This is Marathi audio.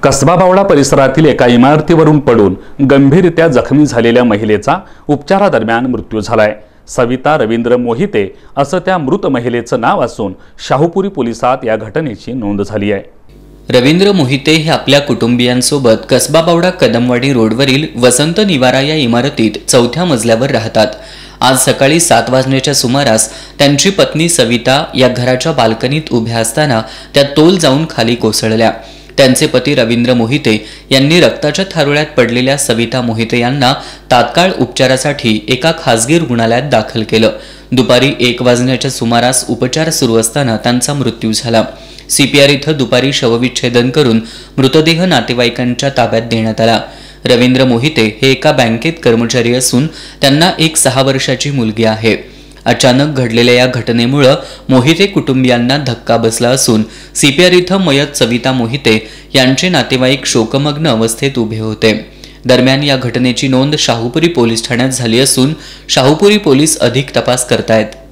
कसबा बावडा परिसरातील एका इमारतीवरून पडून गंभीररित्या जखमी झालेल्या महिलेचा उपचारादरम्यान मृत्यू झालाय। सविता रवींद्र मोहिते असं त्या मृत महिलेचं नाव असून शाहूपुरी पोलिसात या घटनेची नोंद झाली आहे। रवींद्र मोहिते हे आपल्या कुटुंबियांसोबत कसबा बावडा कदमवाडी रोडवरील वसंत निवारा या इमारतीत 4थ्या मजल्यावर राहतात। आज सकाळी 7 वाजण्याच्या सुमारास त्यांची पत्नी सविता या घराच्या बाल्कनीत उभ्या असताना त्या तोल जाऊन खाली कोसळल्या। त्यांचे पती रवींद्र मोहिते यांनी रक्ताच्या थारोळ्यात पडलेल्या सविता मोहिते यांना तात्काळ उपचारासाठी एका खासगी रुग्णालयात दाखल केलं। दुपारी 1 वाजण्याच्या सुमारास उपचार सुरू असताना त्यांचा मृत्यू झाला। सीपीआर इथं दुपारी शवविच्छेदन करून मृतदेह नातेवाईकांच्या ताब्यात देण्यात आला। रवींद्र मोहिते हे एका बँकेत कर्मचारी असून त्यांना एक 6 वर्षाची मुलगी आहे। अचानक घडलेल्या या घटनेमुळे मोहिते कुटुंबियांना धक्का बसला असून सीपीआर इथं मयत सविता मोहिते यांचे नातेवाईक शोकमग्न अवस्थेत उभे होते। दरम्यान या घटनेची नोंद शाहूपुरी पोलीस ठाण्यात झाली असून शाहूपुरी पोलीस अधिक तपास करतायत।